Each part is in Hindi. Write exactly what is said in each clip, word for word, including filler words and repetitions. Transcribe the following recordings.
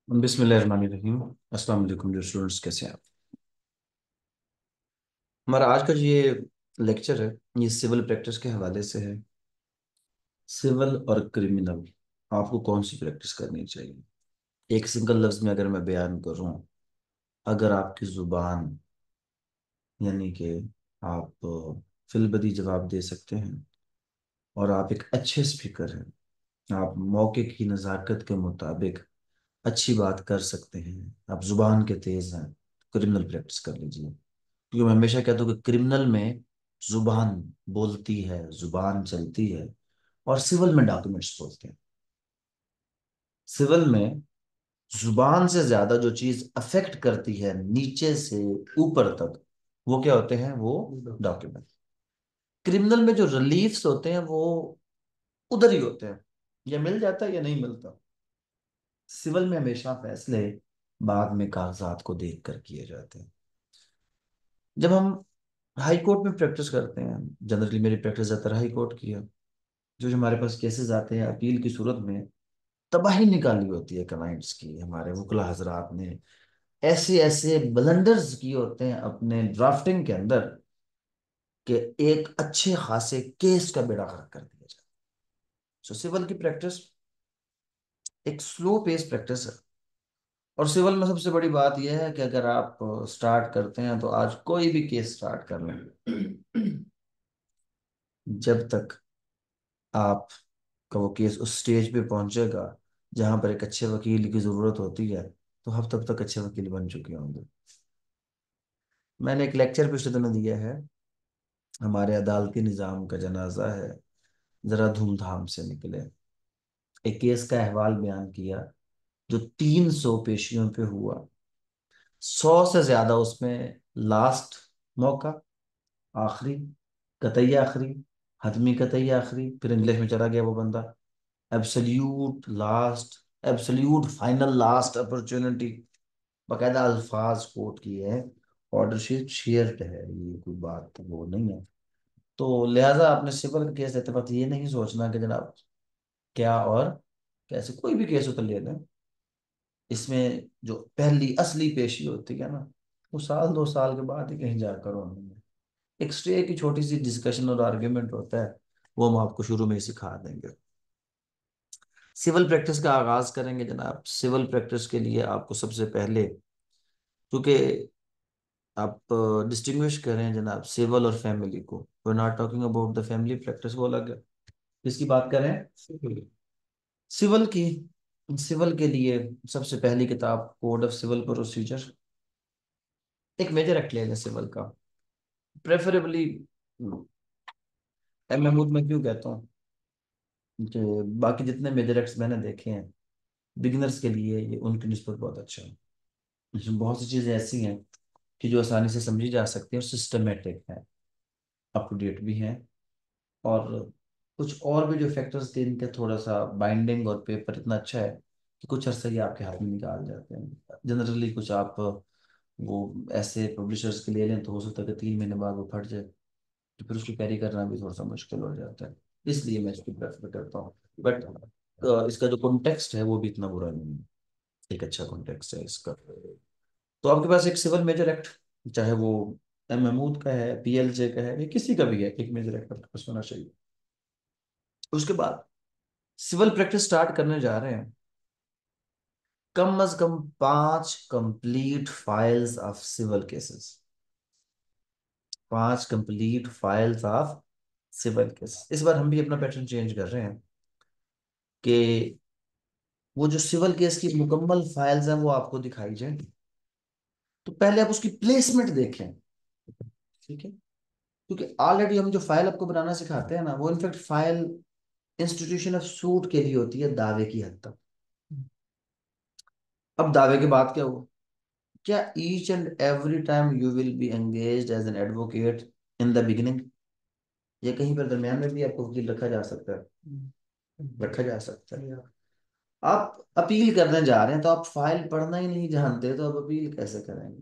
बिस्मिल्लाहिर्रहमानिर्रहीम। अस्सलाम वालेकुम जो स्टूडेंट्स, कैसे हैं आप? हमारा आज का जो ये लेक्चर है, ये सिविल प्रैक्टिस के हवाले से है। सिविल और क्रिमिनल, आपको कौन सी प्रैक्टिस करनी चाहिए? एक सिंगल लफ्ज में अगर मैं बयान करूं, अगर आपकी जुबान, यानी कि आप फिलबदी जवाब दे सकते हैं और आप एक अच्छे स्पीकर हैं, आप मौके की नज़ाकत के मुताबिक अच्छी बात कर सकते हैं, आप जुबान के तेज हैं, क्रिमिनल प्रैक्टिस कर लीजिए। क्योंकि मैं हमेशा कहता हूँ कि क्रिमिनल में जुबान बोलती है, जुबान चलती है, और सिविल में डॉक्यूमेंट्स बोलते हैं। सिविल में जुबान से ज्यादा जो चीज अफेक्ट करती है नीचे से ऊपर तक, वो क्या होते हैं? वो डॉक्यूमेंट। क्रिमिनल में जो रिलीफ्स होते हैं वो उधर ही होते हैं, या मिल जाता है या नहीं मिलता। सिविल में हमेशा फैसले बाद में कागजात को देख कर किए जाते हैं। जब हम हाई कोर्ट में प्रैक्टिस करते हैं, जनरली मेरी प्रैक्टिस ज्यादातर हाई कोर्ट की है, जो जो हमारे पास केसेस आते हैं अपील की सूरत में, तबाही निकाली होती है क्लाइंट्स की। हमारे वकला हजरात ने ऐसे ऐसे ब्लंडर्स किए होते हैं अपने ड्राफ्टिंग के अंदर कि एक अच्छे खासे केस का बेड़ा गर्क कर दिया जाए। सो सिविल की प्रैक्टिस एक स्लो पेस प्रैक्टिस है। और सिविल में सबसे बड़ी बात यह है कि अगर आप स्टार्ट करते हैं तो आज कोई भी केस स्टार्ट कर लें, जब तक आप का वो केस उस स्टेज पे पहुंचेगा जहां पर एक अच्छे वकील की जरूरत होती है, तो हम तब तक अच्छे वकील बन चुके होंगे। मैंने एक लेक्चर पिछले दिनों दिया है, हमारे अदालती निज़ाम का जनाजा है, जरा धूमधाम से निकले। एक केस का अहवाल बयान किया जो तीन सौ पेशियों पे हुआ। सौ से ज्यादा उसमें लास्ट मौका, आखिरी, कतई आखिरी, हतमी कतई आखिरी, फिर इंग्लिश में चला गया वो बंदा, absolute last, absolute final last opportunity. बाकायदा अल्फाज कोट किए हैं। ऑर्डर शीट शेयर्ड है, ये कोई बात वो नहीं है। तो लिहाजा आपने सिविल का केस देते वक्त ये नहीं सोचना कि जनाब क्या और कैसे, कोई भी केस उतर ले लें, इसमें जो पहली असली पेशी होती है ना, वो साल दो साल के बाद ही कहीं जाकर होनी है। एक स्टे की छोटी सी डिस्कशन और आर्ग्यूमेंट होता है, वो हम आपको शुरू में ही सिखा देंगे। सिविल प्रैक्टिस का आगाज करेंगे जनाब। सिविल प्रैक्टिस के लिए आपको सबसे पहले, क्योंकि आप डिस्टिंग्विश करें जनाब सिविल और फैमिली को, we are not talking about the family practice, वो अलग है। किसकी बात करें? सिविल की। सिविल के लिए सबसे पहली किताब कोड ऑफ सिविल प्रोसीजर, एक मेजर एक्ट ले लें सिविल का, प्रेफरेबली एम महमूद। में क्यों कहता हूँ कि बाकी जितने मेजर एक्ट्स मैंने देखे हैं बिगिनर्स के लिए, ये उनकी निस्बत बहुत अच्छा है। इसमें बहुत सी चीज़ें ऐसी हैं कि जो आसानी से समझी जा सकती है और सिस्टमेटिक है, अप टू डेट भी हैं। और कुछ और भी जो फैक्टर्स थे इनके, थोड़ा सा बाइंडिंग और पेपर इतना अच्छा है कि कुछ अर्सा ही आपके हाथ में निकाल जाते हैं। जनरली कुछ आप वो ऐसे पब्लिशर्स के ले लें तो हो सकता है कि तीन महीने बाद वो फट जाए, तो फिर उसको कैरी करना भी थोड़ा सा मुश्किल हो जाता है। इसलिए मैं इसको प्रेफर करता हूँ। बट इसका जो कॉन्टेक्स्ट है वो भी इतना बुरा नहीं है, एक अच्छा कॉन्टेक्स्ट है इसका। तो आपके पास एक सिविल मेजर एक्ट, चाहे वो एम महमूद का है, पीएलजे का है, या किसी का भी है, एक मेजर एक्ट आपके पास होना चाहिए। उसके बाद सिविल प्रैक्टिस स्टार्ट करने जा रहे हैं, कम अज कम पांच complete files of civil cases, पांच complete files of civil cases. इस बार हम भी अपना पैटर्न चेंज कर रहे हैं कि वो जो सिविल केस की मुकम्मल फाइल्स हैं वो आपको दिखाई जाए। तो पहले आप उसकी प्लेसमेंट देखें, ठीक है? क्योंकि ऑलरेडी हम जो फाइल आपको बनाना सिखाते हैं ना, वो in fact file institution of suit के लिए होती है दावे की हद तक। अब दावे के बाद क्या हुआ? क्या each and every time you will be engaged as an advocate in the beginning, या कहीं पर दरमियान में भी आपको वकील रखा जा सकता है? रखा जा सकता है। आप अपील करने जा रहे हैं तो आप फाइल पढ़ना ही नहीं जानते, तो आप अपील कैसे करेंगे?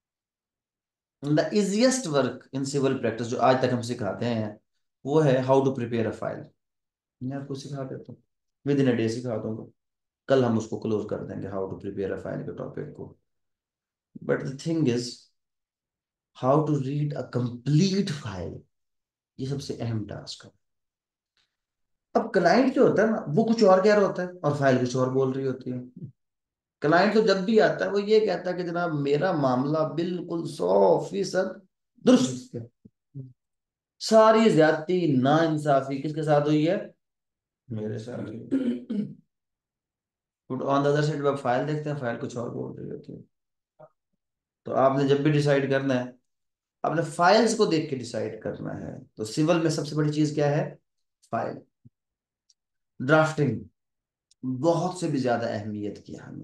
The easiest work in civil practice जो आज तक हम सिखाते हैं वो है how to prepare a file. मैं आपको सिखा देता हूँ, विद इन अ डे सिखा दूंगा। कल हम उसको क्लोज कर देंगे, how to prepare a file के टॉपिक को। But the thing is, how to read a complete file, ये सबसे अहम टास्क है। अब क्लाइंट जो होता है ना, वो कुछ और कह रहा होता है और फाइल कुछ और बोल रही होती है। क्लाइंट तो जब भी आता है वो ये कहता है कि जनाब मेरा मामला बिल्कुल सौ फीसद दुरुस्त है, सारी ज्यादती ना इंसाफी किसके साथ हुई है, मेरे साथ हुई है। But on the other side जब फाइल देखते हैं, फाइल कुछ और बोल रही होती है। तो आपने जब भी डिसाइड करना है, आपने फाइल्स को देख के डिसाइड करना है। तो सिविल में सबसे बड़ी चीज क्या है, फाइल। ड्राफ्टिंग बहुत से भी ज्यादा अहमियत की है हमें।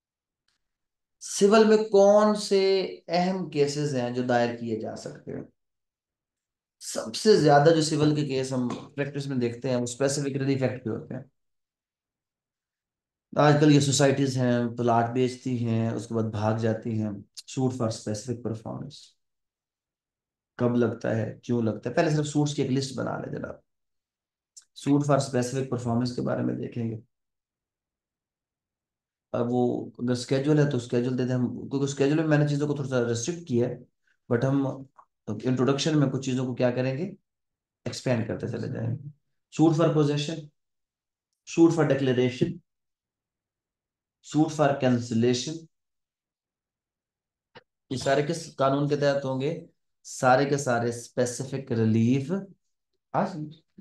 सिविल में कौन से अहम केसेस हैं जो दायर किए जा सकते हैं? सबसे ज्यादा जो सिविल के केस हम प्रैक्टिस में देखते हैं वो स्पेसिफिक रिलीफ एक्ट पे होते हैं। आजकल ये सोसाइटीज हैं, प्लाट बेचती हैं, उसके बाद भाग जाती हैं। सूट फॉर स्पेसिफिक परफॉर्मेंस कब लगता है, क्यों लगता है, पहले सिर्फ सूट्स की एक लिस्ट बना ले जनाब। सूट फॉर स्पेसिफिक परफॉर्मेंस के बारे में देखेंगे। अब वो अगर स्केड्यूल है तो स्केड्यूल देते हैं हम, क्योंकि स्केड्यूल में मैंने चीज़ों को थोड़ा सा रिस्ट्रिक्ट किया है। बट हम इंट्रोडक्शन में कुछ चीज़ों को क्या करेंगे, एक्सपेंड करते चले जाएंगे। Suit for possession, suit for declaration, suit for cancellation, ये सारे किस कानून के तहत होंगे, सारे के सारे स्पेसिफिक रिलीफ, आज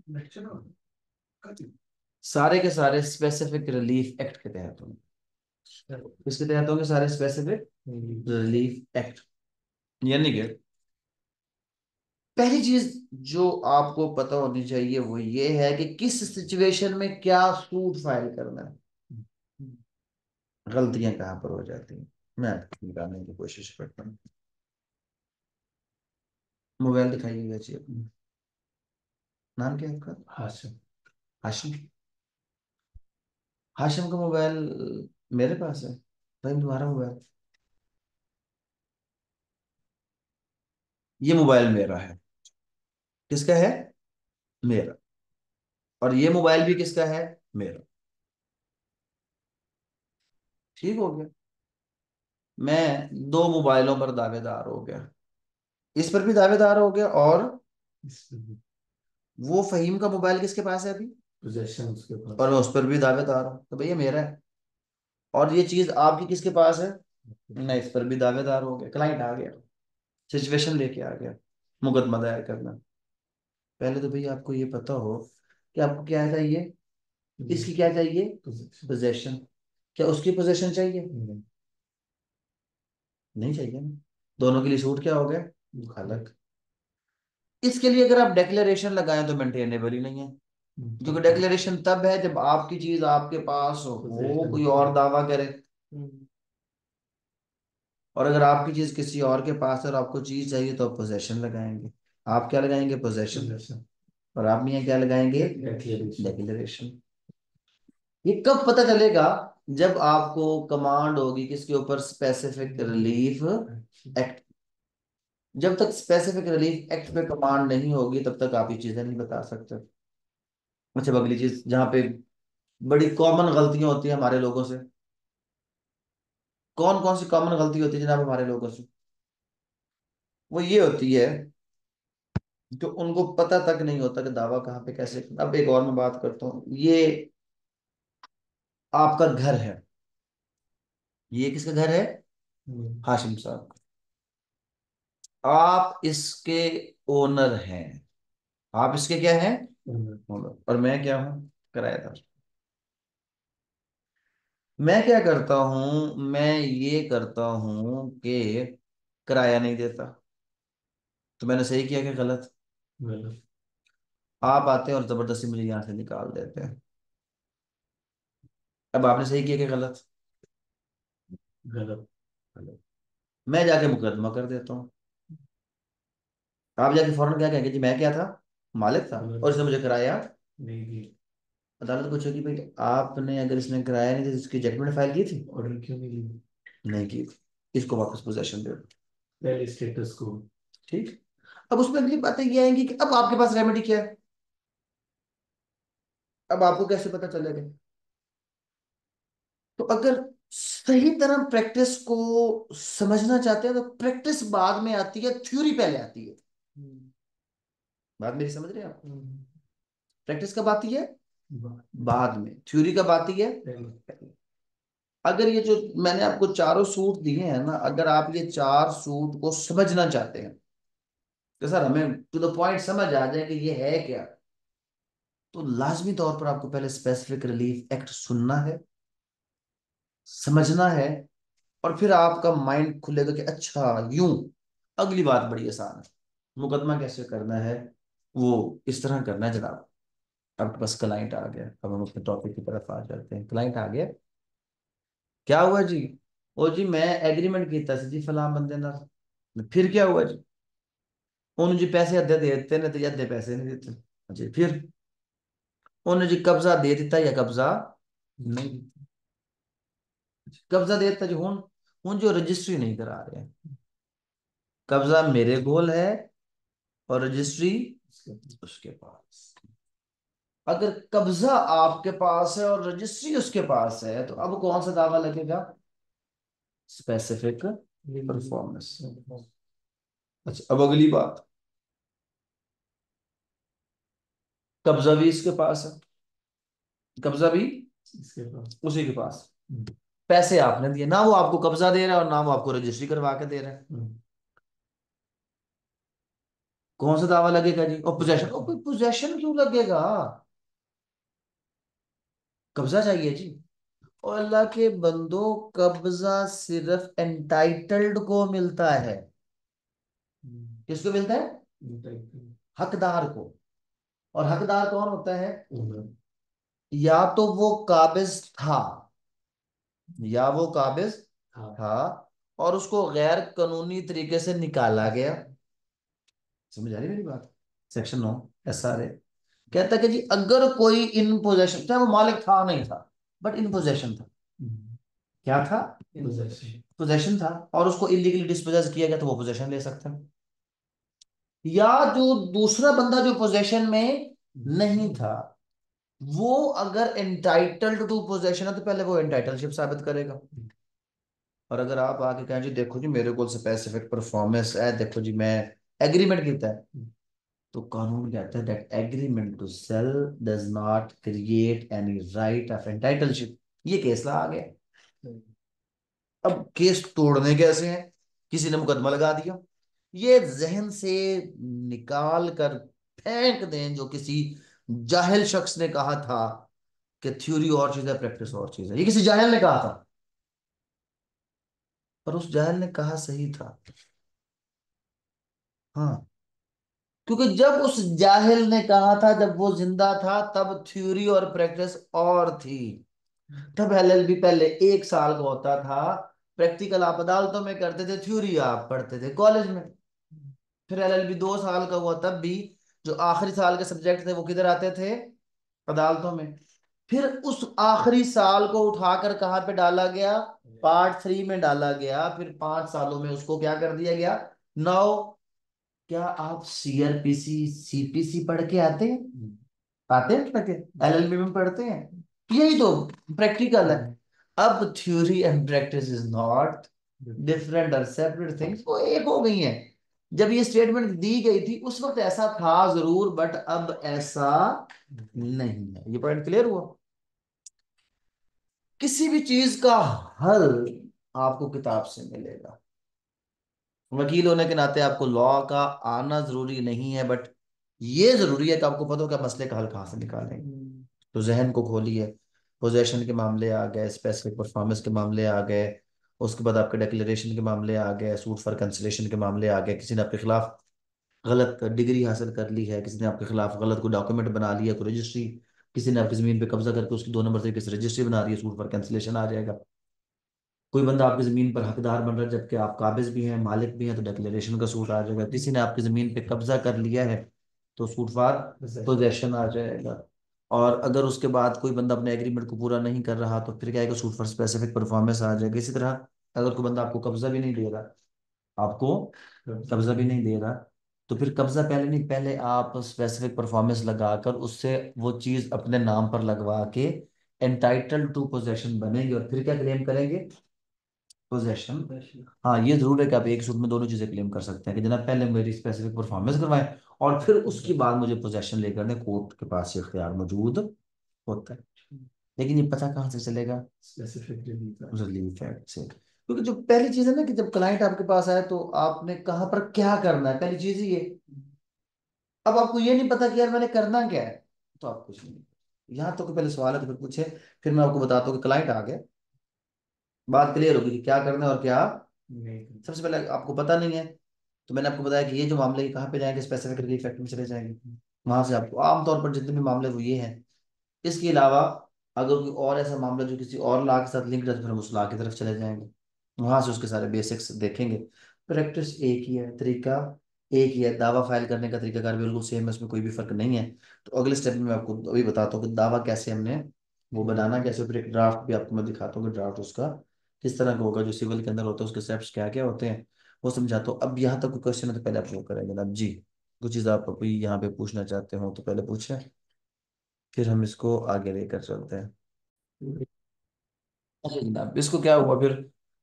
सारे के सारे स्पेसिफिक रिलीफ एक्ट के तहत होंगे। किसके तहत होंगे, सारे स्पेसिफिक रिलीफ एक्ट। यानी कि पहली चीज जो आपको पता होनी चाहिए वो ये है कि किस सिचुएशन में क्या सूट फाइल करना है, गलतियां कहाँ पर हो जाती हैं, मैं निकालने की कोशिश करता हूँ। मोबाइल दिखाइएगा जी अपना। नाम क्या है आपका, हाशिम। हाशिम, हाशिम का मोबाइल मेरे पास है। भाई तुम्हारा मोबाइल, ये मोबाइल मेरा है। किसका है, मेरा। और ये मोबाइल भी किसका है, मेरा। ठीक हो गया, मैं दो मोबाइलों पर दावेदार हो गया। इस पर भी दावेदार हो गया, और वो फहीम का मोबाइल किसके पास है अभी, पोजेशन उसके पास, और मैं उस पर भी दावेदार हूँ, तो भैया मेरा है। और ये चीज आपकी किसके पास है, मैं इस पर भी दावेदार हो गया। क्लाइंट आ गया, सिचुएशन लेके आ गया, मुकदमा दायर करना। पहले तो भैया आपको ये पता हो कि आपको क्या चाहिए, इसकी क्या चाहिए, पोजेशन। क्या उसकी पोजेशन चाहिए, नहीं चाहिए ना। दोनों के लिए सूट क्या हो गया, अलग। इसके लिए अगर आप डेक्लेरेशन लगाएं तो मेंटेनेबल ही नहीं है, क्योंकि डेक्लेरेशन तब है जब आपकी चीज आपके पास हो, वो कोई और दावा करे। और अगर आपकी चीज किसी और के पास है और आपको चीज चाहिए तो आप पोजेशन लगाएंगे। आप क्या लगाएंगे, पोजेशन। और आप मियाँ क्या लगाएंगे, डेक्लेरेशन। ये कब पता चलेगा, जब आपको कमांड होगी किसके ऊपर, स्पेसिफिक रिलीफ एक्ट। जब तक स्पेसिफिक रिलीफ एक्ट पे कमांड नहीं होगी तब तक आप ये चीजें नहीं बता सकते। अच्छा, अब अगली चीज जहाँ पे बड़ी कॉमन गलतियां होती है हमारे लोगों से, कौन कौन सी कॉमन गलती होती है जनाब हमारे लोगों से, वो ये होती है जो उनको पता तक नहीं होता कि दावा कहाँ पे कैसे। अब एक और मैं बात करता हूँ, ये आपका घर है, ये किसका घर है, हाशिम साहब का। आप इसके ओनर हैं, आप इसके क्या हैं, ओनर। और मैं क्या हूँ, किराएदार। मैं क्या करता हूँ, मैं ये करता हूँ कि किराया नहीं देता। तो मैंने सही किया कि गलत, गलत। आप आते हैं और जबरदस्ती मुझे यहाँ से निकाल देते हैं। अब आपने सही किया कि गलत, गलत, गलत। मैं जाके मुकदमा कर देता हूँ। आप जाके फौरन क्या कहेंगे, जी मैं क्या था, मालिक था और इसने मुझे किराया नहीं दिया। अदालत पूछेगी भाई आपने, अगर इसने किराया नहीं दिया तो इसकी जजमेंट फाइल की थी, ऑर्डर क्यों नहीं की, नहीं की थी, इसको वापस पोजेशन दे दो, पहले स्टेटस को। ठीक। अब उसमें अगली बातें ये आएंगी कि अब आपके पास रेमेडी क्या है। अब आपको कैसे पता चलेगा, अगर सही तरह प्रैक्टिस को समझना चाहते हैं तो प्रैक्टिस बाद में आती है, थ्योरी पहले आती है। बात मेरी समझ रहे हैं आप? प्रैक्टिस कब आती है? बाद में। थ्योरी कब आती है? पहले। अगर ये जो मैंने आपको चारों सूट दिए हैं ना, अगर आप ये चार सूट को समझना चाहते हैं तो सर हमें टू द पॉइंट समझ आ जाए कि ये है क्या, तो लाजमी तौर पर आपको पहले स्पेसिफिक रिलीफ एक्ट सुनना है, समझना है, और फिर आपका माइंड खुलेगा कि अच्छा यूं। अगली बात बड़ी आसान है, मुकदमा कैसे करना है, वो इस तरह करना है जनाब। आपके पास क्लाइंट आ गया, अब हम अपने टॉपिक की तरफ आ जाते हैं। क्लाइंट आ गया, क्या हुआ जी? ओ जी मैं एग्रीमेंट किया ਸੀ जी फलां बंदे नाल। फिर क्या हुआ जी? ਉਹਨੂੰ जी पैसे अद्धे दे ਦਿੱਤੇ ने, ਤੇ अद्धे पैसे नहीं ਦਿੱਤੇ। जी फिर ਉਹਨੇ जी कब्जा दे दिता या कब्जा नहीं दिता? कब्जा दे दिता जी, हुन हुन जो रजिस्ट्री नहीं करा रहे हैं। कब्जा मेरे गोल है और रजिस्ट्री उसके पास। अगर कब्जा आपके पास है और रजिस्ट्री उसके पास है तो अब कौन सा दावा लगेगा? Specific performance. अच्छा अब अगली बात, कब्जा भी इसके पास है, कब्जा भी इसके पास, उसी के पास। पैसे आपने दिए ना, वो आपको कब्जा दे रहा है और ना वो आपको रजिस्ट्री करवा के दे रहा है। कौन सा दावा लगेगा जी? और पोजेशन, और कोई पोजेशन क्यों लगेगा? कब्जा चाहिए जी। और अल्लाह के बंदो, कब्जा सिर्फ एंटाइटल्ड को मिलता है। किसको मिलता है? हकदार को। और हकदार कौन होता है? या तो वो काबिज था, या वो काबिज था और उसको गैर कानूनी तरीके से निकाला गया। समझ आ रही मेरी बात? सेक्शन नौ एस आर ए कहता है कि जी अगर कोई इन पोजेशन, चाहे वो मालिक था नहीं था, बट इन पोजेशन था। क्या था? पोजेशन था, और उसको इलीगली डिस्पोजेस किया गया तो वो पोजेशन ले सकता है। या जो दूसरा बंदा जो पोजेशन में नहीं था, वो अगर एंटाइटल्ड टू पोजेशन है तो पहले वो एंटाइटलशिप साबित करेगा। और अगर आप आके कहें जी देखो जी मेरे को स्पेसिफिक परफॉर्मेंस है, देखो जी मैं एग्रीमेंट किया है, तो कानून कहता है that agreement to sell does not create any right of entitlement. ये केस ला आ गया। अब केस तोड़ने कैसे हैं? किसी ने मुकदमा लगा दिया, ये जहन से निकाल कर फेंक दें जो किसी जाहिल शख्स ने कहा था कि थ्योरी और चीज है प्रैक्टिस और चीज है। ये किसी जाहिल ने कहा था, पर उस जाहिल ने कहा सही था। हाँ, क्योंकि जब उस जाहिल ने कहा था, जब वो जिंदा था, तब थ्योरी और प्रैक्टिस और थी। तब एल एल बी पहले एक साल का होता था, प्रैक्टिकल आप अदालतों में करते थे, थ्योरी आप पढ़ते थे कॉलेज में। फिर एल एल बी दो साल का हुआ, तब भी जो आखिरी साल के सब्जेक्ट थे वो किधर आते थे? अदालतों में। फिर उस आखिरी साल को उठाकर कहाँ पे डाला गया? पार्ट थ्री में डाला गया। फिर पांच सालों में उसको क्या कर दिया गया? नौ। क्या आप C R P C C P C पढ़ के आते हैं? आते हैं पढ़ के? एल एल बी में पढ़ते हैं? यही तो प्रैक्टिकल है। अब theory and practice is not different और सेपरेट थिंग्स, वो एक हो गई हैं। जब ये स्टेटमेंट दी गई थी उस वक्त ऐसा था जरूर, बट अब ऐसा नहीं है। ये पॉइंट क्लियर हुआ? किसी भी चीज का हल आपको किताब से मिलेगा। वकील होने के नाते आपको लॉ का आना जरूरी नहीं है, बट ये जरूरी है कि आपको पता हो कि आप मसले का हल कहाँ से निकालेंगे। तो जहन को खोलिए। पोजेशन के मामले आ गए, स्पेसिफिक परफॉर्मेंस के मामले आ गए, उसके बाद आपके डिक्लेरेशन के मामले आ गए, सूट फॉर कैंसिलेशन के मामले आ गए, किसी ने आपके खिलाफ गलत डिग्री हासिल कर ली है, किसी ने आपके खिलाफ गलत कोई डॉक्यूमेंट बना लिया, कोई रजिस्ट्री, किसी ने आपकी जमीन पे कब्जा करके उसकी दो नंबर तरीके से रजिस्ट्री बना रही है, सूट फॉर कैंसिलेशन आ जाएगा। कोई बंदा आपकी जमीन पर हकदार बन रहा है जबकि आप काबिज भी हैं, मालिक भी हैं, तो डिक्लेरेशन का सूट आ जाएगा। किसी ने आपकी जमीन पे कब्जा कर लिया है तो सूट फॉर पोजेशन आ जाएगा। और अगर उसके बाद कोई बंदा अपने एग्रीमेंट को पूरा नहीं कर रहा तो फिर क्या आएगा? सूट फॉर स्पेसिफिक परफॉर्मेंस आ जाएगा। इसी तरह अगर कोई बंदा आपको कब्जा भी नहीं दे रहा, आपको कब्जा भी नहीं दे रहा, तो फिर कब्जा पहले नहीं, पहले आप स्पेसिफिक परफॉर्मेंस लगाकर उससे वो चीज अपने नाम पर लगवा के एंटाइटल्ड टू पोजेशन बनेंगे और फिर क्या क्लेम करेंगे? पोजेशन। हाँ, ये जरूर है कि आप एक सूट में दोनों चीजें क्लेम कर सकते हैं कि जनाब पहले मेरी स्पेसिफिक परफॉर्मेंस करवाएं और फिर उसके बाद मुझे पोजेशन लेकर ने कोर्ट के पास ये इख्तियार मौजूद होता है। लेकिन ये पता कहाँ से चलेगा? स्पेसिफिक रिलीफ एक्ट से। क्योंकि जो पहली चीज है ना कि जब क्लाइंट आपके पास आए तो आपने कहाँ पर क्या करना है, पहली चीज ही ये। अब आपको ये नहीं पता कि यार मैंने करना क्या है, तो आप कुछ नहीं। यहाँ तो पहले सवाल है तो फिर पूछे, फिर मैं आपको बताता हूँ कि क्लाइंट आ गया, बात क्लियर होगी कि क्या करना है और क्या नहीं। सबसे पहले आपको पता नहीं है, तो मैंने आपको बताया कि ये जो मामले कहाँ पे जाएंगे, स्पेसिफिक रिलीफ एक्ट में चले जाएंगे। वहां से आपको आमतौर पर जितने भी मामले वो ये हैं। इसके अलावा अगर कोई और ऐसा मामला जो किसी और लॉ के साथ लिंक्ड है तो फिर हम उस लॉ की तरफ चले जाएंगे, वहां से उसके सारे बेसिक्स देखेंगे। प्रैक्टिस एक ही है, तरीका एक ही है, दावा फाइल करने का तरीकाकार बिल्कुल सेम है, इसमें कोई भी फर्क नहीं है। तो अगले स्टेप में मैं आपको अभी बताता हूँ कि दावा कैसे हमने वो बनाना, कैसे, फिर एक ड्राफ्ट भी आपको मैं दिखाता हूँ कि ड्राफ्ट उसका किस तरह का होगा, जो सिविल के अंदर होता है उसके स्टेप्स क्या क्या होते हैं वो समझाता हूँ। अब यहाँ तक कोई क्वेश्चन है तो पहले आप वो करेंगे जनाब जी, कुछ चीज़ आप अभी यहाँ पे पूछना चाहते हो तो पहले पूछें, फिर हम इसको आगे लेकर चलते हैं। अच्छा जनाब, इसको क्या हुआ फिर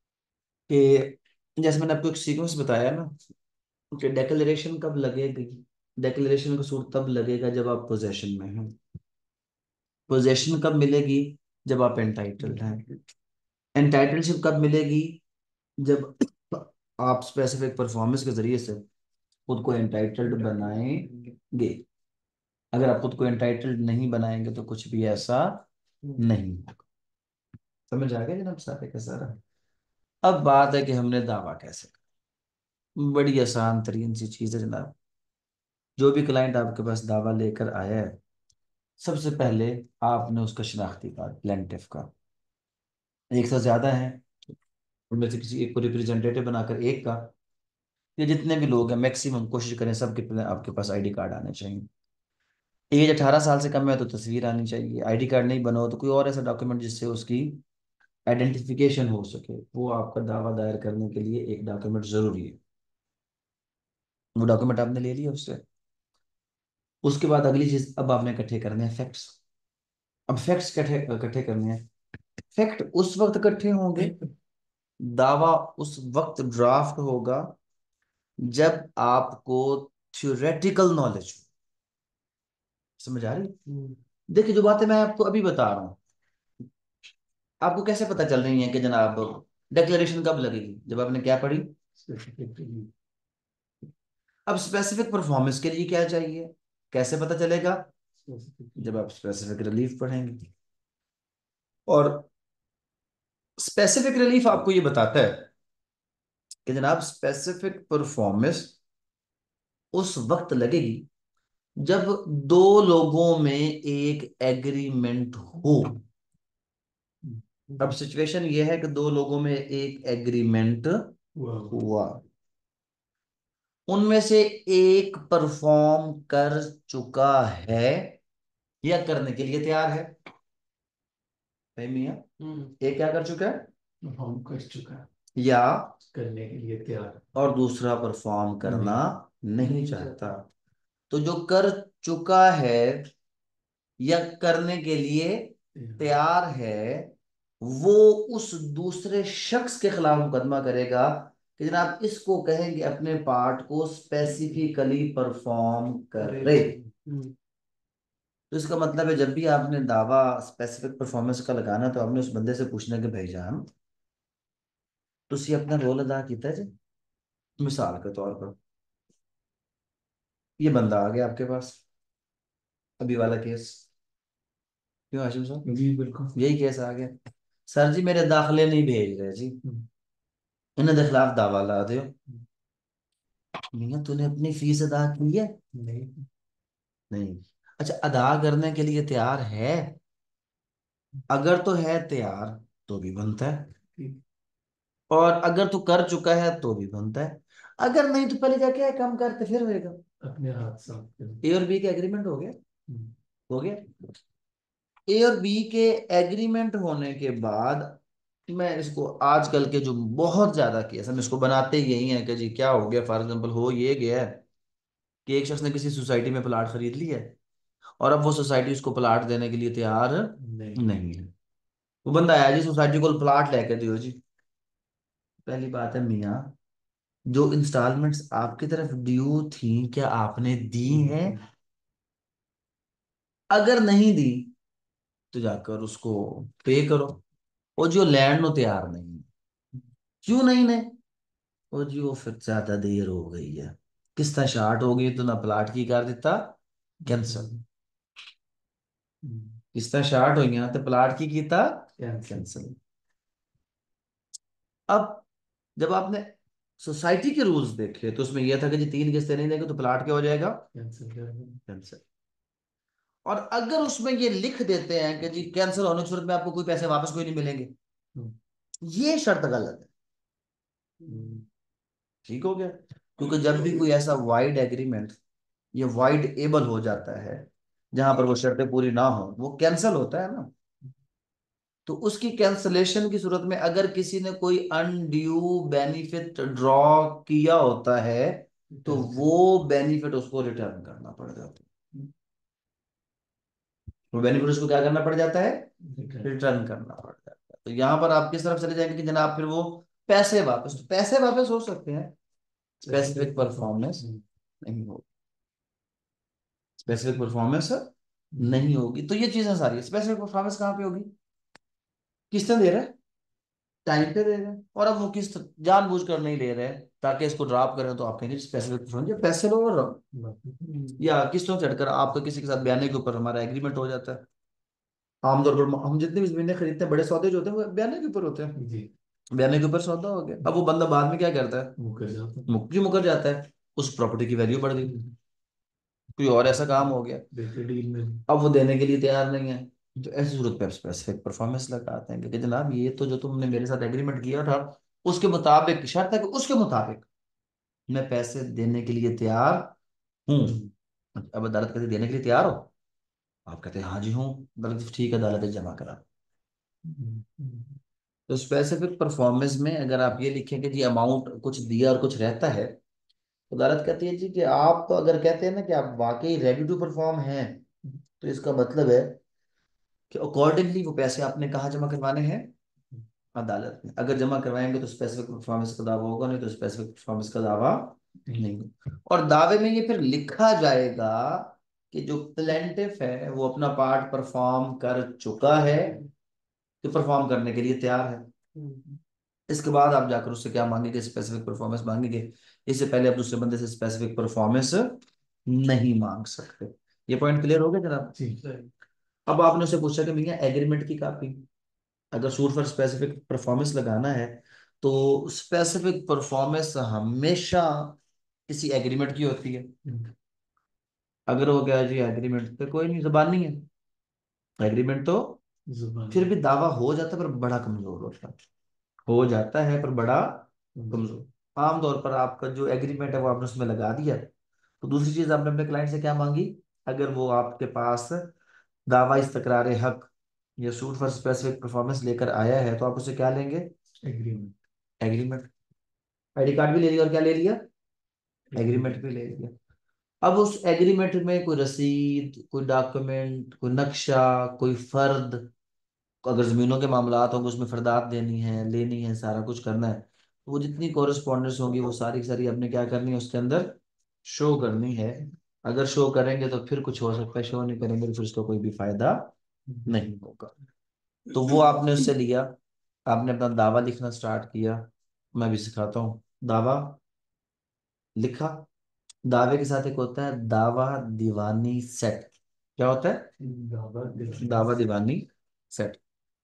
कि जैसे मैंने आपको एक सीक्वेंस बताया ना कि डेक्लेरेशन कब लगेगी? डेक्लेरेशन का सूट तब लगेगा जब आप पोजेशन में हैं। पोजेशन कब मिलेगी? जब आप एंटाइटल्ड हैं। एंटाइटलशिप कब मिलेगी? जब आप स्पेसिफिक परफॉर्मेंस के जरिए से खुद को एंटाइटल्ड बनाएंगे। अगर आप खुद को एंटाइटल्ड नहीं बनाएंगे तो कुछ भी ऐसा नहीं होगा। समझ आ गया जनाब सारे का सारा? अब बात है कि हमने दावा कैसे करना। बड़ी आसान तरीन सी चीज है जनाब। जो भी क्लाइंट आपके पास दावा लेकर आया है, सबसे पहले आपने उसका शिनाख्ती कार्ड प्लेंटिफ का, एक से ज्यादा है उनमें से किसी एक को रिप्रेजेंटेटिव बनाकर एक का, या जितने भी लोग हैं मैक्सिमम कोशिश करें सबके पहले आपके पास आईडी कार्ड आने चाहिए। एज अठारह साल से कम है तो तस्वीर आनी चाहिए। आईडी कार्ड नहीं बना हो तो कोई और ऐसा डॉक्यूमेंट जिससे उसकी आइडेंटिफिकेशन हो सके, वो आपका दावा दायर करने के लिए एक डॉक्यूमेंट जरूरी है। वो डॉक्यूमेंट आपने ले लिया उससे। उसके बाद अगली चीज, अब आपने इकट्ठे करने हैं फैक्ट्स। अब फैक्ट्स इकट्ठे इकट्ठे करने हैं। फैक्ट उस वक्त इकट्ठे होंगे, दावा उस वक्त ड्राफ्ट होगा जब आपको थ्योरेटिकल नॉलेज। समझ आ रही? हम्म। देखिए जो बातें मैं आपको अभी बता रहा हूँ, आपको कैसे पता चल रही है कि जनाब डिक्लेरेशन कब लगेगी? जब आपने क्या पढ़ी? अब स्पेसिफिक परफॉर्मेंस के लिए क्या चाहिए, कैसे पता चलेगा? जब आप स्पेसिफिक रिलीफ पढ़ेंगे। और स्पेसिफिक रिलीफ आपको ये बताता है कि जनाब स्पेसिफिक परफॉर्मेंस उस वक्त लगेगी जब दो लोगों में एक एग्रीमेंट हो। अब सिचुएशन ये है कि दो लोगों में एक एग्रीमेंट हुआ, उनमें से एक परफॉर्म कर चुका है या करने के लिए तैयार है। भाई मियाँ, एक क्या कर चुका है? परफॉर्म कर चुका है या करने के लिए तैयार, और दूसरा परफॉर्म करना नहीं, नहीं चाहता। तो जो कर चुका है या करने के लिए तैयार है, वो उस दूसरे शख्स के खिलाफ मुकदमा करेगा कि जनाब इसको कहेंगे अपने पार्ट को स्पेसिफिकली परफॉर्म करे। तो इसका मतलब है जब भी आपने दावा स्पेसिफिक परफॉर्मेंस का लगाना तो आपने उस बंदे से पूछना कि भाईजान तुसी अपना रोल अदा किया जी। मिसाल के तौर पर ये बंदा आ गया आपके पास, अभी वाला केस, क्यों हाशिम साहब? जी बिल्कुल यही केस आ गया। सर जी मेरे दाखिले नहीं भेज रहे जी, इन्हें दे खिलाफ दावा ला दो। मियां तूने अपनी फीस अदा की है? नहीं। नहीं। अच्छा, अदा करने के लिए तैयार है? अगर तो है तैयार तो भी बनता है, और अगर तू कर चुका है तो भी बनता है। अगर नहीं तो पहले जाके काम करते फिर होएगा। अपने हाथ साफ, ए और बी के एग्रीमेंट हो गया। हम्म। हो गया। ए और बी के एग्रीमेंट होने के बाद मैं इसको आजकल के जो बहुत ज्यादा केस हम इसको बनाते ही यही है कि जी क्या हो गया, फॉर एग्जांपल हो ये गया है कि एक शख्स ने किसी सोसाइटी में प्लाट खरीद लिया है और अब वो सोसाइटी उसको प्लाट देने के लिए तैयार नहीं। नहीं है। वो बंदा आया जी सोसाइटी को प्लाट लेके दियो जी। पहली बात है मियाँ, जो इंस्टॉलमेंट्स आपकी तरफ ड्यू थी क्या आपने दी हैं? अगर नहीं दी तो जाकर उसको पे करो। और जो लैंड नो तैयार नहीं है, क्यों नहीं ने? और जी वो फिर ज्यादा देर हो गई है, किस्ता शार्ट हो गई तो ना प्लाट की कर दिता कैंसल। किस्ता शार्ट हुई तो प्लाट की कीता कैंसल। अब जब आपने सोसाइटी के रूल्स देखे तो उसमें यह था कि जी तीन किस्तें नहीं देंगे तो प्लाट क्या हो जाएगा? कैंसिल कर दो। कैंसिल। और अगर उसमें ये लिख देते हैं कि जी कैंसिल होने की सूरत में आपको कोई पैसे वापस कोई नहीं मिलेंगे, ये शर्त गलत है। हम्म। ठीक हो गया? क्योंकि जब भी कोई ऐसा वाइड एग्रीमेंट ये वाइड एबल हो जाता है जहां पर वो शर्तें पूरी ना हो, वो कैंसिल होता है ना। तो उसकी कैंसलेशन की सूरत में अगर किसी ने कोई अनड्यू बेनिफिट ड्रॉ किया होता है तो वो बेनिफिट उसको रिटर्न करना पड़ जाता है। वो बेनिफिट उसको क्या करना पड़ जाता है? रिटर्न करना पड़ जाता है। तो यहां पर आप किस तरफ चले जाएंगे कि जनाब फिर वो पैसे वापस, तो पैसे वापस हो सकते हैं, स्पेसिफिक परफॉर्मेंस नहीं होगी। स्पेसिफिक परफॉर्मेंस नहीं होगी। तो ये चीजें सारी, स्पेसिफिक परफॉर्मेंस कहाँ पे होगी? किस्तें दे रहा है, टाइम पे दे रहे हैं, और अब वो किस्त जानबूझकर नहीं ले रहे हैं ताकि इसको ड्रॉप करें, तो आप कहेंगे स्पेसिफिक परफॉर्मेंस, पैसे लो और रहो। या किस्तों चढ़कर आपका किसी के साथ बयाने के ऊपर हमारा एग्रीमेंट हो जाता है। आमतौर पर हम जितनी भी जमीनें खरीदते हैं, बड़े सौदे जो होते हैं वो बयाने के ऊपर होते हैं। जी। बयाने के ऊपर सौदा हो गया। अब वो बंदा बाद में क्या करता है? मुकर जाता है। मुक्की मुकर जाता है, उस प्रॉपर्टी की वैल्यू बढ़ गई, कोई और ऐसा काम हो गया, बेहतर डील में। अब वो देने के लिए तैयार नहीं है। तो ऐसी सूरत पे स्पेसिफिक परफॉर्मेंस लगाते हैं कि जनाब ये तो जो तुमने मेरे साथ एग्रीमेंट किया था उसके मुताबिक, शर्त है कि उसके मुताबिक मैं पैसे देने के लिए तैयार हूँ। अब अदालत कहती है देने के लिए तैयार हो? आप कहते हैं हाँ जी हूँ। अदालत कहती है, ठीक है, अदालत जमा करा। तो स्पेसिफिक परफॉर्मेंस में अगर आप ये लिखें कि जी अमाउंट कुछ दिया और कुछ रहता है, तो अदालत कहती है जी कि आप अगर कहते हैं ना कि आप वाकई रेडी टू परफॉर्म हैं, तो इसका मतलब है कि अकॉर्डिंगली वो पैसे आपने कहाँ जमा करवाने हैं? अदालत में। अगर जमा करवाएंगे तो स्पेसिफिक परफॉर्मेंस का दावा होगा, नहीं तो स्पेसिफिक परफॉर्मेंस का दावा नहीं होगा। और दावे में ये फिर लिखा जाएगा कि जो प्लेंटिफ है वो अपना पार्ट परफॉर्म कर चुका है, कि परफॉर्म करने के लिए तैयार है। इसके बाद आप जाकर उससे क्या मांगेंगे? स्पेसिफिक परफॉर्मेंस मांगेंगे। इससे पहले आप दूसरे बंदे से स्पेसिफिक परफॉर्मेंस नहीं मांग सकते। ये पॉइंट क्लियर हो गया जनाब? जी। अब आपने उससे पूछा कि भैया एग्रीमेंट की कॉपी, अगर सूट फॉर स्पेसिफिक परफॉर्मेंस लगाना है तो स्पेसिफिक परफॉर्मेंस हमेशा किसी एग्रीमेंट की होती है। अगर हो गया जी एग्रीमेंट तो कोई नहीं, जबानी है एग्रीमेंट, तो जुबान। फिर भी दावा हो जाता है पर बड़ा कमजोर होता है। हो जाता है पर बड़ा कमजोर। आमतौर पर आपका जो एग्रीमेंट है वो आपने उसमें लगा दिया। तो दूसरी चीज आपने अपने क्लाइंट से क्या मांगी? अगर वो आपके पास दावा इस्तकरार हक या सूट फॉर स्पेसिफिक परफॉर्मेंस लेकर आया है तो आप उसे क्या लेंगे? एग्रीमेंट। एग्रीमेंट। आईडी कार्ड भी ले लिया और क्या ले लिया? एग्रीमेंट भी ले लिया। अब उस एग्रीमेंट में कोई रसीद, कोई डॉक्यूमेंट, कोई नक्शा, कोई फर्द, अगर जमीनों के मामलात होंगे उसमें फर्दात देनी है, लेनी है, सारा कुछ करना है, तो वो जितनी कॉरेस्पॉन्डेंस होंगी वो सारी की सारी आपने क्या करनी है उसके अंदर शो करनी है। अगर शो करेंगे तो फिर कुछ हो सकता है, शो नहीं करेंगे तो फिर उसका कोई भी फायदा नहीं होगा। तो वो आपने उससे लिया, आपने अपना दावा लिखना स्टार्ट किया। मैं भी सिखाता हूँ। दावा लिखा। दावे के साथ एक होता है दावा दीवानी सेट। क्या होता है? दावा दिल। दावा दीवानी सेट।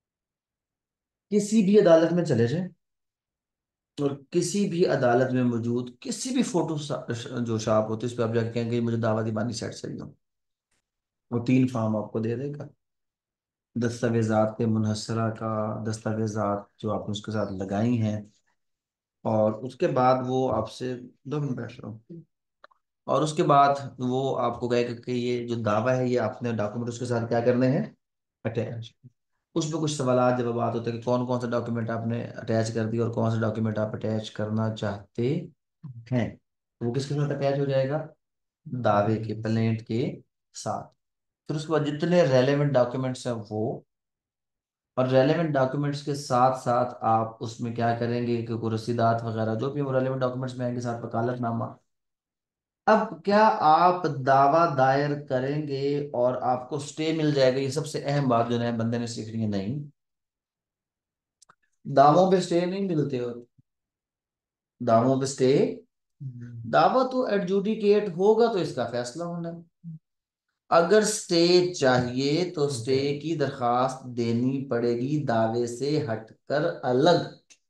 किसी भी अदालत में चले जाएं और किसी भी अदालत में मौजूद किसी भी फोटो जो छाप होती है उस पर आप जाके कहेंगे मुझे दावा दीवानी सेट चाहिए, वो तीन फॉर्म आपको दे देगा। दस्तावेजात के मुनहसरा का, दस्तावेजात जो आपने उसके साथ लगाई हैं, और उसके बाद वो आपसे, दो मिनट बैठ रहा हूँ, और उसके बाद वो आपको कहेगा कि ये जो दावा है ये आपने डॉक्यूमेंट उसके साथ क्या करने हैं? अटैच। उसमें कुछ सवाल जवाब होते हैं कि कौन कौन सा डॉक्यूमेंट आपने अटैच कर दिया और कौन सा डॉक्यूमेंट आप अटैच करना चाहते हैं। तो वो किसके साथ अटैच हो जाएगा? दावे के, प्लेंट के साथ। फिर उसके बाद जितने रेलेवेंट डॉक्यूमेंट्स हैं वो, और रेलेवेंट डॉक्यूमेंट्स के साथ साथ आप उसमें क्या करेंगे कि कोई रसीदात वगैरह जो भी वो रेलेवेंट डॉक्यूमेंट्स में आएंगे, साथ वकालतनामा। अब क्या आप दावा दायर करेंगे और आपको स्टे मिल जाएगा? ये सबसे अहम बात जो नए बंदे ने सीखनी है। नहीं, दावों पे स्टे नहीं मिलते। हो दावों पे स्टे, दावा तो एडजुडिकेट होगा तो इसका फैसला होना है। अगर स्टे चाहिए तो स्टे की दरखास्त देनी पड़ेगी दावे से हटकर अलग।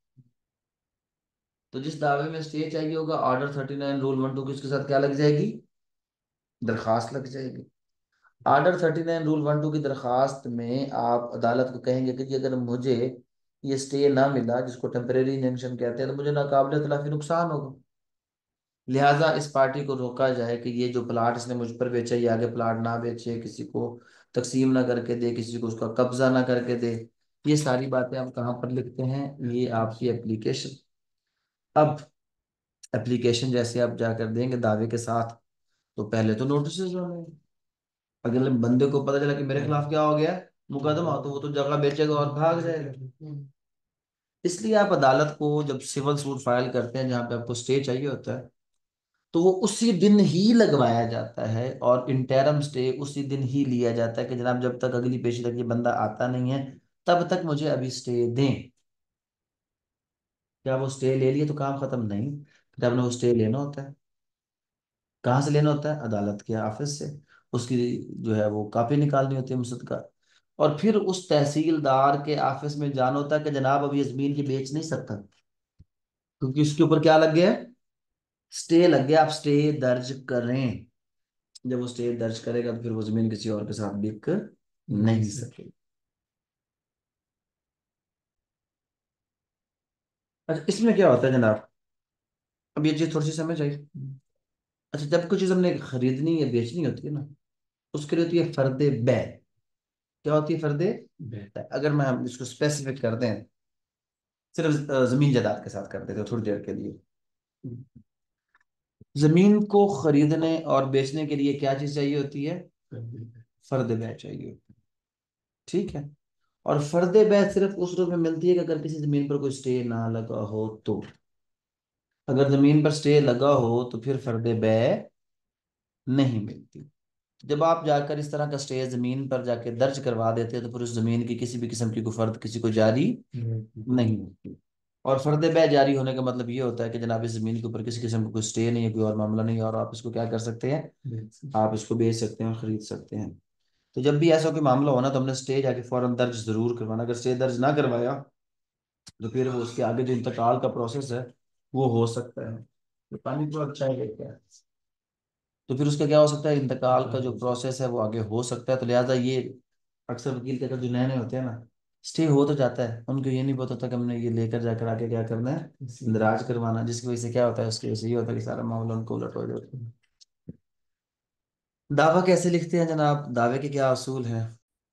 तो जिस दावे में स्टे चाहिए होगा, order thirty nine rule one two की उसके साथ क्या लग जाएगी? दरखास्त लग जाएगी। Order thirty nine rule one two की दरखास्त में आप अदालत को कहेंगे कि जी अगर मुझे ये स्टे ना मिला, जिसको टेम्परेरी इंजंक्शन कहते हैं, तो मुझे नाकाबिले तलाफी नुकसान होगा। लिहाजा इस पार्टी को रोका जाए कि ये जो प्लाट इसने मुझ पर बेचा, ये आगे प्लाट ना बेचे, किसी को तकसीम ना करके दे, किसी को उसका कब्जा ना करके दे। ये सारी बातें आप कहाँ पर लिखते हैं? ये आपकी एप्लीकेशन। अब एप्लीकेशन जैसे आप जाकर देंगे दावे के साथ, तो पहले तो नोटिस होने, अगले बंदे को पता चला कि मेरे खिलाफ क्या हो गया है, मुकदमा, तो वो तो जगह बेचेगा और भाग जाएगा। इसलिए आप अदालत को जब सिविल सूट फाइल करते हैं जहां पे आपको स्टे चाहिए होता है, तो वो उसी दिन ही लगवाया जाता है, और इंटरम स्टे उसी दिन ही लिया जाता है कि जनाब जब तक अगली पेशी तक ये बंदा आता नहीं है, तब तक मुझे अभी स्टे दें। क्या वो स्टे ले लिए तो काम खत्म? नहीं, फिर आपने वो स्टे लेना होता है। कहाँ से लेना होता है? अदालत के ऑफिस से। उसकी जो है वो कापी निकालनी होती है मुसद्दक़ का, और फिर उस तहसीलदार के ऑफिस में जाना होता है कि जनाब अब ये जमीन की बेच नहीं सकता, क्योंकि उसके ऊपर क्या लग गया है? स्टे लग गया। आप स्टे दर्ज करें। जब वो स्टे दर्ज करेगा तो फिर वो जमीन किसी और के साथ बिक नहीं सकेगी। अच्छा, इसमें क्या होता है जनाब? अब ये चीज थोड़ी सी समझ आई। अच्छा, जब कोई चीज हमने खरीदनी या बेचनी होती है ना, उसके लिए होती है फर्दे बै। क्या होती है फर्दे बै? अगर मैं हम इसको स्पेसिफिक कर दें, सिर्फ अ, जमीन जायदाद के साथ कर देते हो थोड़ी देर के लिए। जमीन को खरीदने और बेचने के लिए क्या चीज चाहिए होती है? फर्द बै चाहिए होती है। ठीक है। और फर्द बै सिर्फ उस रूप में मिलती है कि अगर किसी जमीन पर कोई स्टे ना लगा हो तो। अगर जमीन पर स्टे लगा हो तो फिर फर्द बै नहीं मिलती। जब आप जाकर इस तरह का स्टे जमीन पर जाके दर्ज करवा देते हैं, तो फिर उस जमीन की किसी भी किस्म की कोई फर्द किसी को जारी नहीं होती। और फर्द बै जारी होने का मतलब ये होता है कि जनाब इस जमीन के ऊपर किसी किस्म का कोई स्टे नहीं है, कोई और मामला नहीं है, और आप इसको क्या कर सकते हैं? आप इसको बेच सकते हैं और खरीद सकते हैं। तो जब भी ऐसा कोई मामला होना, तो हमने स्टे जाके फौरन दर्ज जरूर करवाना। अगर स्टे दर्ज ना करवाया तो फिर वो उसके आगे जो इंतकाल का प्रोसेस है वो हो सकता है। तो पानी तो अच्छा है क्या? तो फिर उसका क्या हो सकता है? इंतकाल का जो प्रोसेस है वो आगे हो सकता है। तो लिहाजा ये अक्सर वकील के जो नए नए होते हैं ना, स्टे हो तो जाता है, उनको ये नहीं पता होता कि हमने ये लेकर जाकर आगे क्या करना है, इंदराज करवाना, जिसकी वजह से क्या होता है, उसकी वजह से ये होता है कि सारा मामला उनको उलट हो जाता है। दावा कैसे लिखते हैं जनाब? दावे के क्या असूल हैं?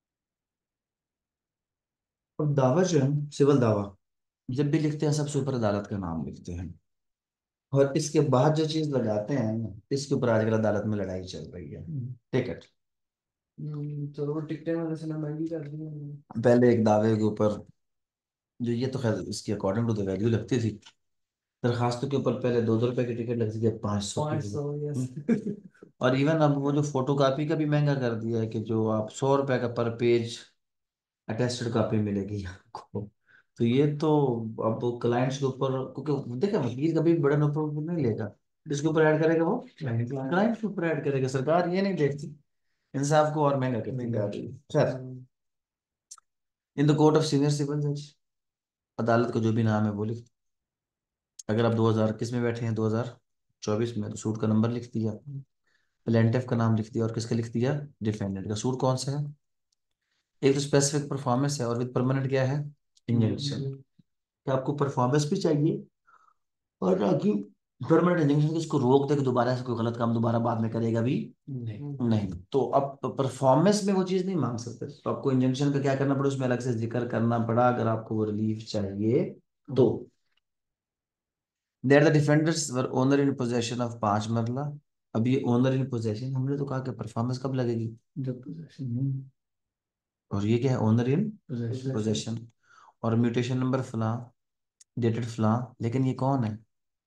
अब दावा जो है, सिविल दावा जब भी लिखते हैं सबसे ऊपर अदालत का नाम लिखते हैं, और इसके बाद जो चीज लगाते हैं ना, इसके ऊपर आजकल अदालत में लड़ाई चल रही है। टिकट। हम्म, चलो वो टिकटें मैंने सुना महंगी कर दी हैं। पहले एक दावे के ऊपर, जो ये तो खैर इसकी अकॉर्डिंग टू द वैल्यू लगती थी, दरखास्तों के ऊपर पहले दो दो रुपए की टिकट लगती थी, अब पाँच सौ की पाँच हो सौ यस। गई। और इवन अब वो जो फोटो कॉपी का भी महंगा कर दिया है, कि जो आप सौ रुपए का पर पेज अटेस्टेड कॉपी मिलेगी आपको। तो ये तो अब क्लाइंट्स के ऊपर, क्योंकि देखा वकील कभी बड़ा ऊपर नहीं लेगा, जिसके ऊपर ऐड करेगा वो क्लाइंट के ऊपर ऐड करेगा। सरकार ये नहीं देखती, इंसाफ को और महंगा करती जा रही है। खैर, in the court of senior civil जज, अदालत का जो भी नाम है वो लिख। अगर आप दो हज़ार किस में बैठे हैं, दो हज़ार चौबीस में, तो सूट का नंबर लिख दिया, प्लेंटिफ का नाम लिख दिया, और किसका लिख दिया? डिफेंडेंट का। सूट कौन सा है? एक तो स्पेसिफिक परफॉर्मेंस है, और विद परमानेंट क्या है? इंजंक्शन। कि आपको परफॉर्मेंस भी चाहिए, और ताकि परमानेंट इंजंक्शन इसको रोक दे कि दोबारा से कोई गलत काम दोबारा बाद में करेगा भी नहीं। नहीं। तो अब परफॉर्मेंस में वो चीज़ नहीं मांग सकते, तो आपको इंजंक्शन का क्या करना पड़ा, उसमें अलग से जिक्र करना पड़ा अगर आपको वो रिलीफ चाहिए तो। There the defenders were owner in possession of पांच मरला, अब ये ओनर इन पोजेशन, हमने तो कहा कि परफॉर्मेंस कब लगेगी जब पोजेशन नहीं। और ये क्या है, ओनर इन पोजेशन। पोजेशन। और म्यूटेशन नंबर फलां, डेटेड फलां, लेकिन ये कौन है,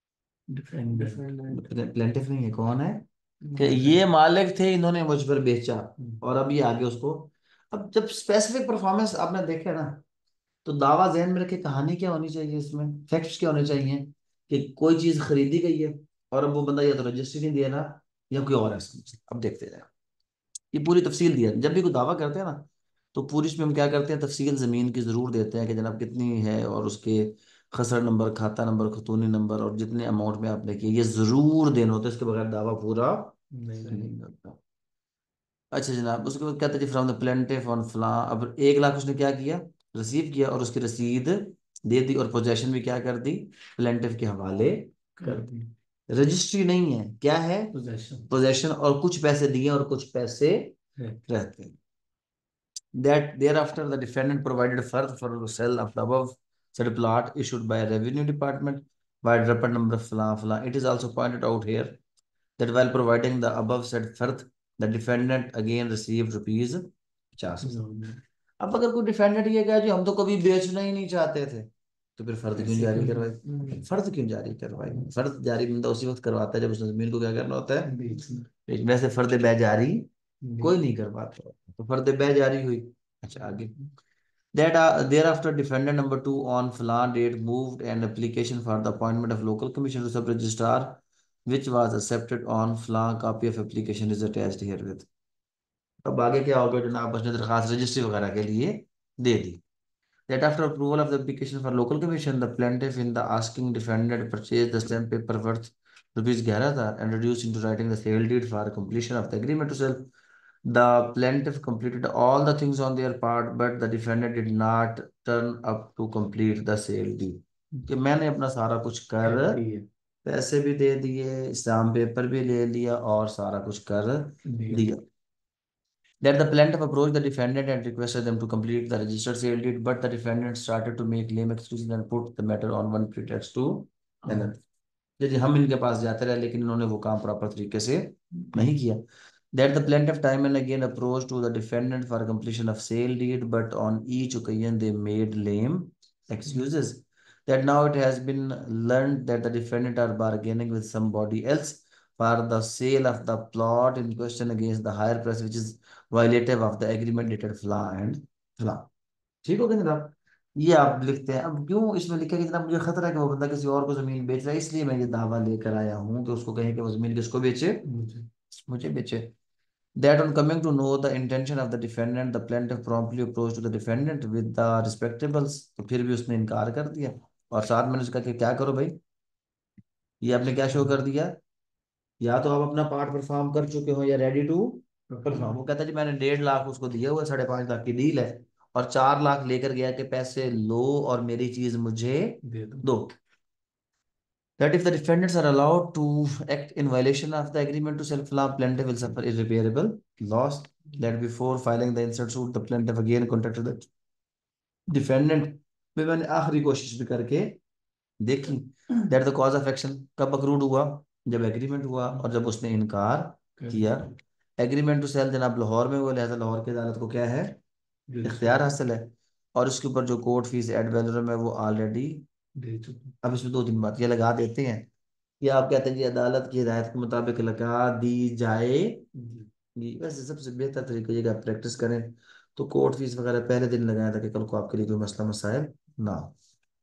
डिफरेंट। प्लेंटिफ नहीं है, कौन है कि ये मालिक थे, इन्होंने मुझ पर बेचा और अब ये आगे उसको। अब जब स्पेसिफिक परफॉर्मेंस आपने देखे ना, तो दावा जहन में रखे कहानी क्या होनी चाहिए, इसमें फैक्ट्स क्या होने चाहिए कि कोई चीज खरीदी गई है और अब वो बंदा या तो रजिस्ट्री नहीं दिया ना, या कोई और है समझ। अब देखते जाए, ये पूरी तफसील दिया जब भी कोई दावा करते हैं ना, तो पूरी इसमें हम क्या करते हैं, तफसील जमीन की जरूर देते हैं कि जनाब कितनी है और उसके खसर नंबर, खाता नंबर, खतूनी नंबर और जितने अमाउंट में आपने किया, ये जरूर देना होता है, इसके बगैर दावा पूरा नहीं। नहीं होता। अच्छा जनाब, उसके बाद कहते हैं फ्रॉम द प्लेंटिफ ऑन फलां, अब एक लाख उसने क्या किया, रिसीव किया और उसकी रसीद दे दी और पोजेशन भी क्या कर दी, प्लेंटिफ के हवाले कर दी। रजिस्ट्री नहीं है, क्या है, पोजेशन। पोजेशन, और कुछ पैसे दिए और कुछ पैसे रहते हैं। That thereafter the defendant provided further for the sale of the above said plot issued by a revenue department by record number flan flan. It is also pointed out here that while providing the above said further, the defendant again received rupees पचास। अब अगर कोई डिफेंडेंट ये कहे जी हम तो कभी बेचना ही नहीं चाहते थे, तो फिर फर्ज क्यों जारी करवाई, फर्ज क्यों जारी करवाई, फर्ज जारी बंदा उसी वक्त करवाता है जब उसने जमीन को क्या करना होता है बेचना। वैसे फर्ज बे जारी कोई नहीं करवाता, तो फर्ज बे जारी हुई। अच्छा आगे, that uh, thereafter defendant number two on flan date moved an application for the appointment of local commission to sub registrar which was accepted on flan, copy of application is attached herewith। अब आगे क्या होगा जनाब, उसने दरखास्त रजिस्ट्री वगैरह के लिए दे दी। That after approval of the application for local commission, the plaintiff in the asking defendant purchased the stamp paper worth rupees eleven thousand and reduced into writing the sale deed for completion of the agreement to sell। The plaintiff completed all the things on their part, but the defendant did not turn up to complete the sale deed। कि मैंने अपना सारा कुछ कर पैसे भी दे दिए, स्टाम्प पेपर भी ले लिया और सारा कुछ कर दिया। That the plaintiff approached the defendant and requested them to complete the registered sale deed, but the defendant started to make lame excuses and put the matter on one pretext to another। यदि हम इनके पास जाते रहे लेकिन इन्होंने वो काम प्रॉपर तरीके से नहीं किया। That the plaintiff time and again approached to the defendant for completion of sale deed, but on each occasion they made lame excuses। That now it has been learned that the defendant are bargaining with somebody else for the sale of the plot in question against the higher price, which is violative of the agreement dated flaw and flaw। ठीक हो गया जनाब, ये आप लिखते हैं। अब क्यों इसमें लिखा कि जनाब मुझे खतरा है कि वो बंदा किसी और को जमीन बेच रहा है, इसलिए मैं ये दावा लेकर आया हूँ कि उसको कहें कि वो जमीन किसको बेचे, मुझे मुझे बेचे। That on coming to know the intention of the defendant, the plaintiff promptly approached to the defendant with the respectables। तो फिर भी उसने इनकार कर दिया और साथ में उसका कि क्या करो भाई, ये आपने क्या शो कर दिया, या तो आप अपना पार्ट परफॉर्म कर चुके हो या रेडी टू परफॉर्म। वो कहता है जी मैंने डेढ़ लाख उसको दिया हुआ, साढ़े पांच लाख की डील है और चार लाख लेकर गया कि पैसे लो और मेरी चीज मुझे दे दो। That if the defendants are allowed to act in violation of the agreement to sell flam, plaintiff will suffer irreparable loss। That before filing the instant suit, the plaintiff again contacted the defendant। फिर मैंने आखिरी कोशिश भी करके देखी। That the cause of action कब अक्रूड हुआ, जब एग्रीमेंट हुआ और जब उसने इनकार किया। एग्रीमेंट टू सेल जनाब लाहौर में हुआ, लिहाजा लाहौर की अदालत को क्या है, इख्तियार हासिल है और उसके ऊपर जो कोर्ट फीस एड वैलोरम है वो ऑलरेडी दे चुके। अब इसमें दो तीन बात ये लगा देते हैं, ये आप कहते हैं जी अदालत की हिदायत के मुताबिक लगा दी जाएगी। वैसे सबसे बेहतर तरीका ये कि आप प्रैक्टिस करें, तो कोर्ट फीस वगैरह पहले दिन लगाया था कि कल को आपके लिए कोई मसला मसाइल ना हो।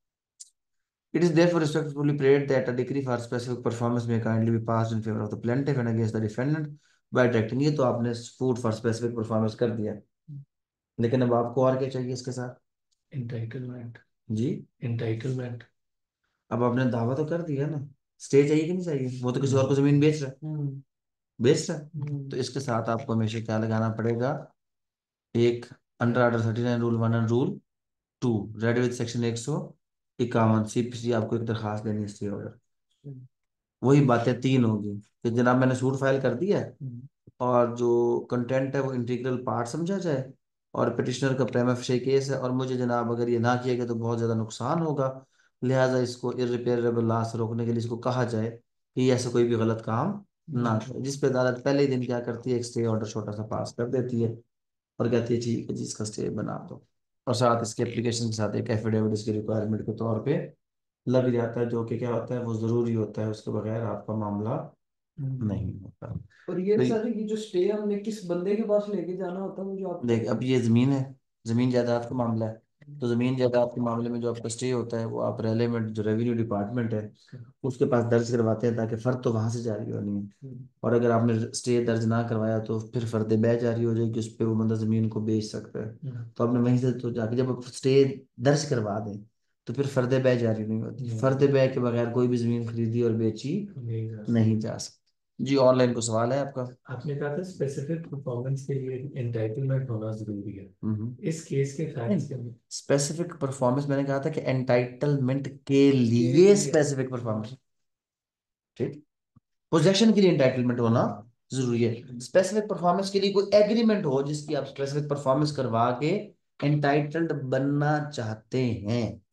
It is therefore respectfully prayed that a decree for specific performance may kindly be passed in favor of the plaintiff and against the defendant by directing। ये तो आपने food for specific performance कर दिया, लेकिन अब आपको और क्या चाहिए इसके साथ, इंटाइटलमेंट। जी इंटाइटलमेंट। अब आपने दावा तो कर दिया ना, स्टे चाहिए कि नहीं चाहिए, वो तो किसी और को जमीन बेच रहा है, हम्म। बेच रहा है। हम्म। तो इसके साथ आपको हमेशा क्या लगाना पड़ेगा, एक under order thirty nine rule one and rule two read with section एक सौ इक्यावन सीपीसी आपको एक दरखास्त देनी है स्टे ऑर्डर। वही बातें तीन होगी कि जनाब मैंने सूट फाइल कर दिया है और जो कंटेंट है वो इंटीग्रल पार्ट समझा जाए और पिटिशनर का प्रेमा फेशी केस है और मुझे जनाब अगर ये ना किया गया तो बहुत ज़्यादा नुकसान होगा, लिहाजा इसको इररिपेयरेबल लॉस रोकने के लिए इसको कहा जाए कि ये ऐसा कोई भी गलत काम ना करे, जिस पे अदालत पहले ही दिन क्या करती है, एक स्टे ऑर्डर छोटा सा पास कर देती है और कहती है ठीक है जी इसका स्टे बना दो, और साथ इसके एप्लीकेशन के साथ एक एफिडेविट इसकी रिक्वायरमेंट के तौर पे लग जाता है, जो कि क्या होता है वो जरूरी होता है, उसके बगैर आपका मामला हम्म। नहीं होता। और ये तो सर, ये जो स्टे हमने किस बंदे के पास लेके जाना होता है, वो जो आपका? देख अब ये जमीन है, जमीन जायदाद का मामला है, तो जमीन जायदाद के मामले में जो आपका स्टे होता है वो आप रेलेवेंट जो रेवेन्यू डिपार्टमेंट है उसके पास दर्ज करवाते हैं, ताकि फर्द तो वहां से जारी होनी है, और अगर आपने स्टे दर्ज ना करवाया तो फिर फर्द बै जारी हो जाएगी, उस पर वो बंदा जमीन को बेच सकता है। तो आपने वहीं से तो जाके जब स्टे दर्ज करवा दें तो फिर फर्द बै जारी नहीं होती, फर्द बै के बगैर कोई भी जमीन खरीदी और बेची नहीं जा नहीं सकता। जा सकती। जी ऑनलाइन को सवाल है आपका। आपने कहा था स्पेसिफिक परफॉर्मेंस के लिए एंटाइटलमेंट होना जरूरी है। हम्म। इस केस के फैक्ट्स के अंदर स्पेसिफिक परफॉर्मेंस मैंने कहा था कि एंटाइटलमेंट के के लिए लिए। स्पेसिफिक हाँ। परफॉर्मेंस, ठीक, पोजेशन के लिए एंटाइटलमेंट होना जरूरी है, स्पेसिफिक परफॉर्मेंस के लिए कोई एग्रीमेंट हो जिसकी आप स्पेसिफिक परफॉर्मेंस करवा के एंटाइटल्ड बनना चाहते हैं,